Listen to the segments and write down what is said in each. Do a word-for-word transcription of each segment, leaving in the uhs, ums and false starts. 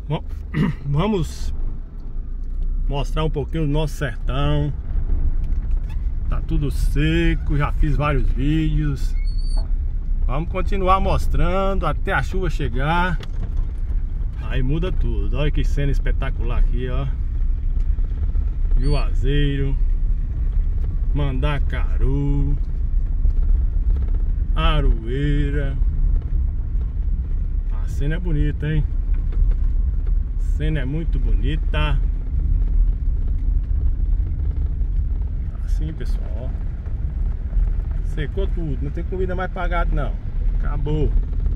Bom, vamos mostrar um pouquinho do nosso sertão. Tá tudo seco, já fiz vários vídeos. Vamos continuar mostrando até a chuva chegar. Aí muda tudo. Olha que cena espetacular aqui, ó. Juazeiro, Mandacaru, Aroeira. A cena é bonita, hein? A cena é muito bonita. Assim, pessoal, ó. Secou tudo, não tem comida mais pagada não. Acabou.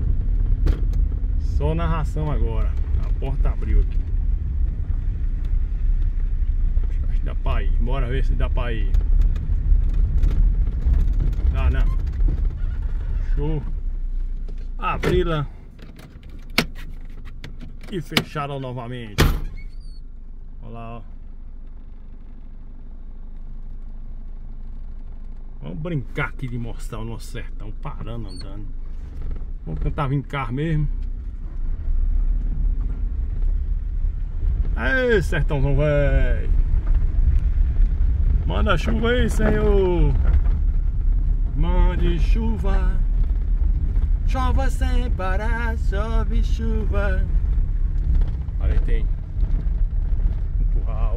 Só narração agora. A porta abriu aqui. Acho que dá pra ir. Bora ver se dá pra ir. Dá não. Show. Abri-la e fecharam novamente. Olha lá, ó. Vamos brincar aqui de mostrar o nosso sertão parando, andando. Vamos tentar vir em carro mesmo. Aê, sertãozão, velho. Manda chuva aí, Senhor. Mande chuva. Chova sem parar, chove chuva. Olha aí, tem um curral.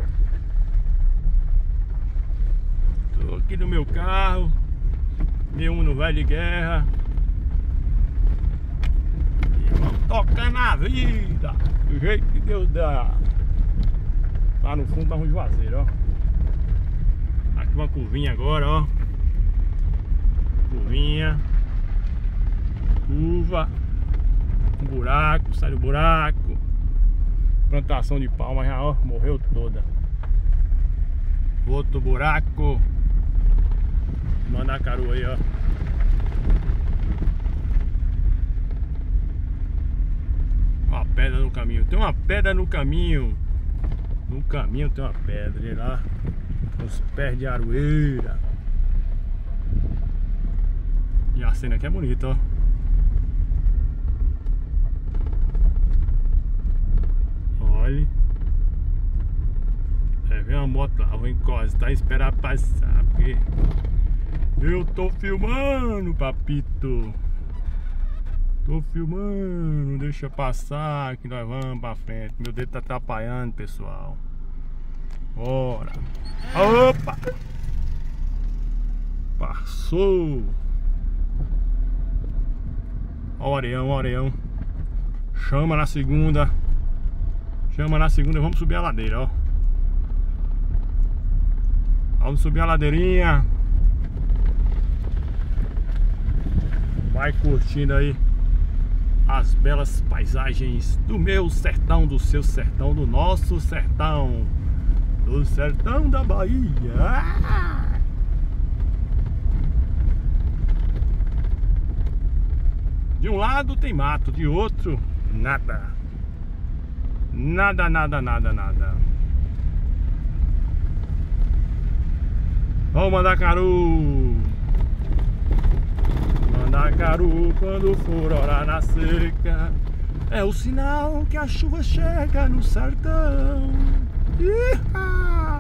Tô aqui no meu carro, meu Uno velho de guerra. E vamos tocar na vida, do jeito que Deus dá. Lá no fundo tá um Juazeiro, ó. Aqui uma curvinha agora, ó. Curvinha. Curva. Um buraco, sai do buraco. Plantação de palma já, ó, morreu toda. Outro buraco. Mandacaru aí, ó. Uma pedra no caminho. Tem uma pedra no caminho. No caminho tem uma pedra. E lá nos pés de Aroeira. E a cena aqui é bonita, ó. Olha. É, vem uma moto lá, vou encostar e esperar passar, porque eu tô filmando, papito. Tô filmando, deixa passar que nós vamos pra frente. Meu dedo tá atrapalhando, pessoal. Bora. Opa! Passou. Ó o areião, ó o areião. Chama na segunda. Chama na segunda, vamos subir a ladeira, ó. Vamos subir a ladeirinha. Vai curtindo aí as belas paisagens do meu sertão, do seu sertão, do nosso sertão, do sertão da Bahia. Ah! De um lado tem mato, de outro nada. Nada, nada, nada, nada. Ó, Mandacaru. Mandacaru, quando for orar na seca, é o sinal que a chuva chega no sertão. Iha!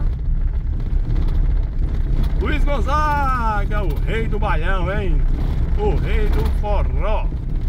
Luiz Gonzaga, o rei do baião, hein? O rei do forró.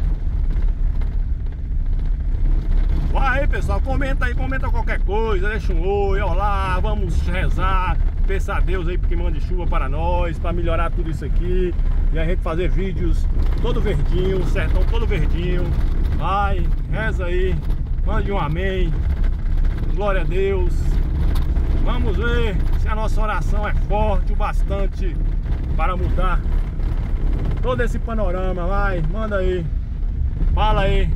Vai aí, pessoal, comenta aí, comenta qualquer coisa, deixa um oi, olá, vamos rezar, peça a Deus aí que mande chuva para nós, para melhorar tudo isso aqui, e a gente fazer vídeos todo verdinho, o sertão todo verdinho. Vai, reza aí, mande um amém, glória a Deus. Vamos ver se a nossa oração é forte o bastante para mudar todo esse panorama. Vai, manda aí, fala aí.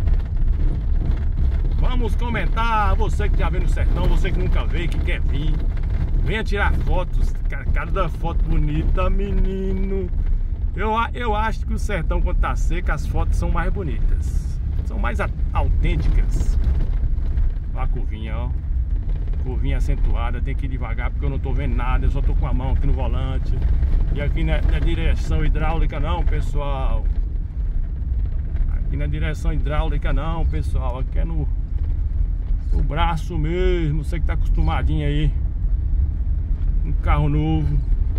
Vamos comentar, você que já veio no sertão, você que nunca veio, que quer vir. Venha tirar fotos, cada foto bonita, menino. Eu, eu acho que o sertão, quando tá seco, as fotos são mais bonitas. São mais autênticas. Olha a curvinha, ó. Curvinha acentuada, tem que ir devagar porque eu não tô vendo nada. Eu só tô com a mão aqui no volante. E aqui na, na direção hidráulica não, pessoal. Aqui na direção hidráulica não, pessoal. Aqui é no O braço mesmo, você que tá acostumadinho aí. Um carro novo.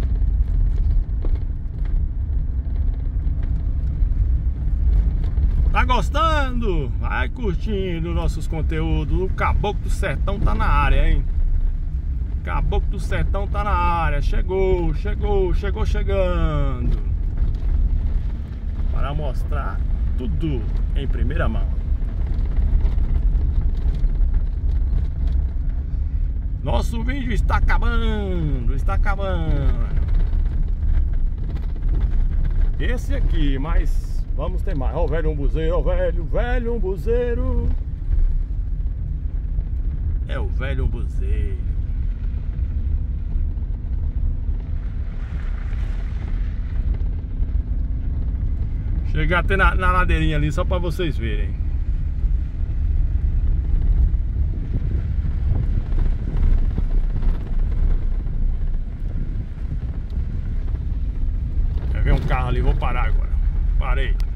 Tá gostando? Vai curtindo nossos conteúdos. O Caboclo do Sertão tá na área, hein? Caboclo do Sertão tá na área. Chegou, chegou, chegou chegando. Para mostrar tudo em primeira mão. Nosso vídeo está acabando, está acabando. Esse aqui, mas vamos ter mais. Ó o velho umbuzeiro, ó o velho, velho umbuzeiro. É o velho umbuzeiro. Chegar até na, na ladeirinha ali só para vocês verem. Quer ver um carro ali? Vou parar agora. Parei.